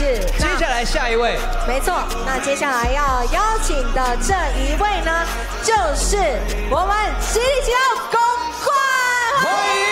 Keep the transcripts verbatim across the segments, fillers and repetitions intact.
是。 接下来下一位， 没错，那接下来要邀请的这一位呢，就是我们吉利吉奥公冠， 欢迎。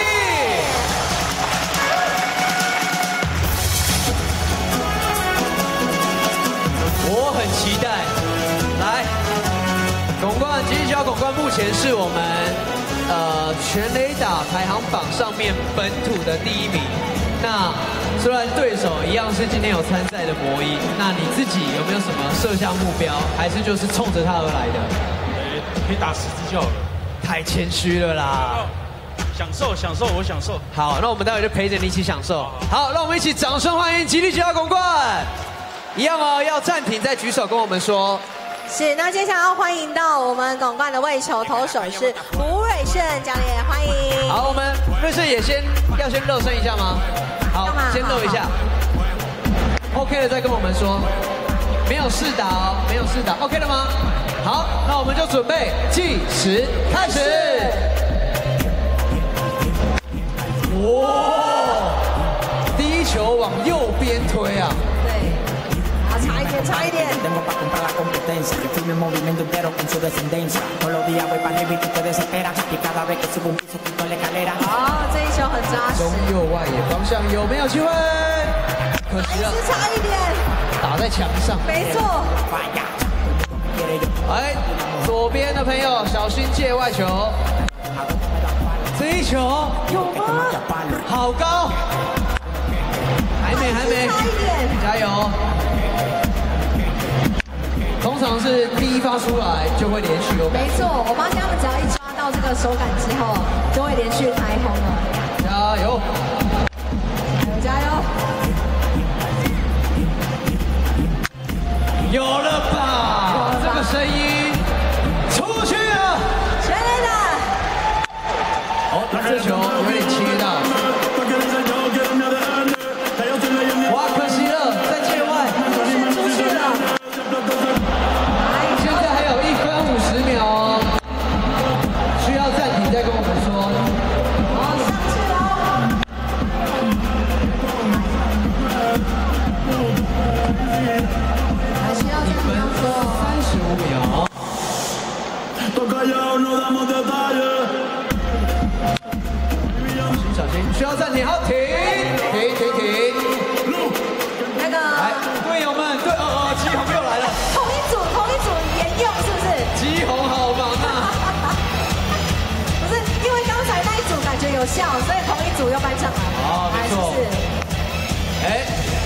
我很期待，来，拱冠吉利吉奥拱冠目前是我们呃全垒打排行榜上面本土的第一名。那虽然对手一样是今天有参赛的魔音，那你自己有没有什么设下目标，还是就是冲着他而来的？ 呃，可以打十支就好了。 太谦虚了啦！ 享受享受，我享受。 好，那我们待会就陪着你一起享受。好，让我们一起掌声欢迎吉利吉奥拱冠。一样哦，要暂停再举手跟我们说。 是，那接下来要欢迎到我们拱冠的卫球投手是吴瑞胜教练，欢迎。 好，我们瑞胜也先要先热身一下吗？好，先热一下。OK 了再跟我们说，没有试打哦，没有试打 ，OK 了吗？好，那我们就准备计时开始。哇，第一球往右边推啊！ 对，好，差一点，差一点。好，这一球很扎实。 中右外野方向有没有机会？可惜了， 差一点， 打在墙上。 没错。 哎，左边的朋友小心界外球。这一球有吗？ 好高，还没还没， 差一点， 加油！通常是第一发出来就会连续有感。 没错，我发现他们只要一抓到这个手感之后，就会连续开轰了。 加油！ 加油！ 有了吧？这个声音出去了， 全垒打！ 哦，这球有点切到，哇，可惜了，在界外， 出去了。 现在还有一分五十秒哦，需要暂停再跟我们说。 好，上去喽！还需要怎么样说？ 三十五秒。小心，需要暂停，好，停，停，停，停。 那个， 来，队友们，对，哦哦，基宏又来了。 同一组，同一组沿用是不是？ 基宏好忙啊！ 不是，因为刚才那一组感觉有效，所以同一组又搬上来。 哦，没错。哎，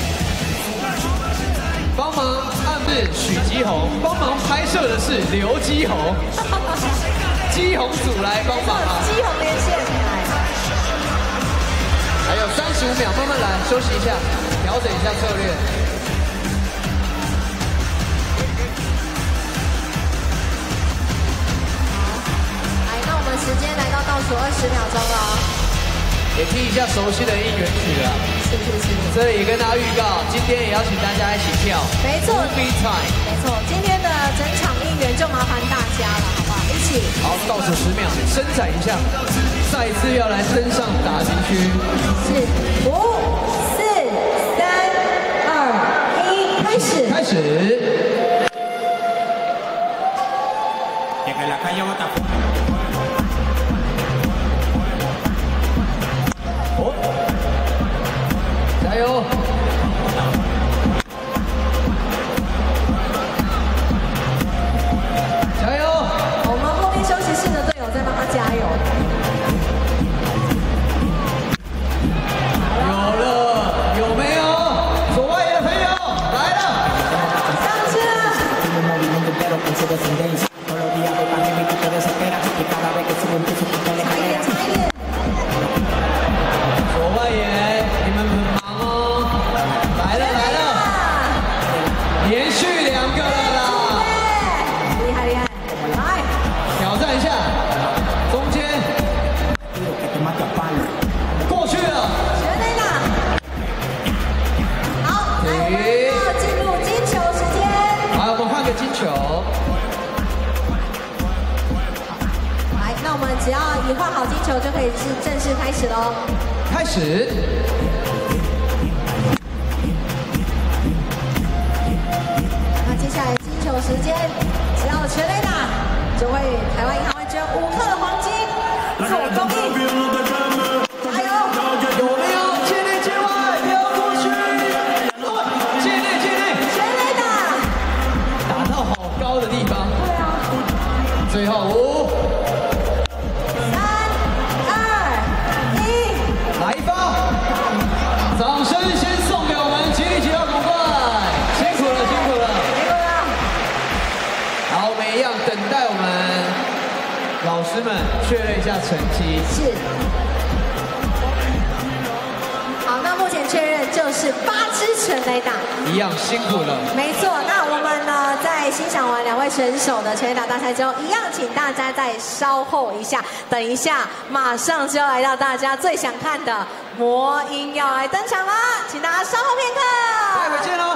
帮忙暗示许基宏，帮忙拍摄的是刘基宏。基宏组来帮忙啊！ 基宏连线来。 还有三十五秒，慢慢来，休息一下，调整一下策略。 来，那我们时间来到倒数二十秒钟了。 也听一下熟悉的应援曲啊！ 是是是。 这里也跟大家预告，今天也邀请大家一起跳。 没错 ，Movie Time。 没错，今天的整场应援就麻烦大家了，好不好？一起。 好，倒数十秒，伸展一下，再一次要来登上打击区。 是五、四、三、二、一，开始。 开始。哦，加油！加油！ 我们后面休息室的队友在帮他加油。 有了，有没有？左外野的朋友来了， 上去了。差一点，差一点。 左外野，你们很忙哦。来了来了，连续两个了啦！ 厉害厉害，来挑战一下，中间过去了。 全垒打。好，来我们要进入金球时间。 好，我们换个金球。 来，那我们只要一换好金球，就可以是正式开始喽。 开始。 只要全垒打，就会台湾银行会捐五克的黄金做公益。加油！ 有没有界内界外飘过去？界内界内， 全垒打， 打到好高的地方。 对啊。 最后五、 三、二、一， 来吧！掌声先送给我们吉利吉奥拱冠，辛苦了，辛苦了。 辛苦了。 好，我们一样等待我们老师们确认一下成绩。 是。好，那目前确认就是八支全垒打。 一样辛苦了。 没错，那我们呢在欣赏完两位选手的全垒打大赛之后，一样请大家再稍后一下，等一下马上就要来到大家最想看的魔音要来登场了，请大家稍后片刻。 待会见喽。